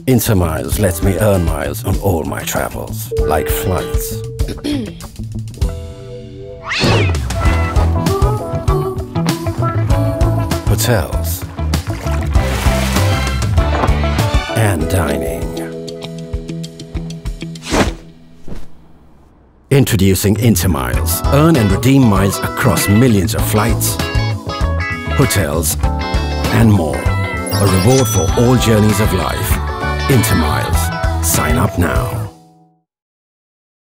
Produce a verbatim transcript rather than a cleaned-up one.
InterMiles lets me earn miles on all my travels, like flights. Hotels. And dining. Introducing InterMiles. Earn and redeem miles across millions of flights, hotels, and more. A reward for all journeys of life. InterMiles. Sign up now.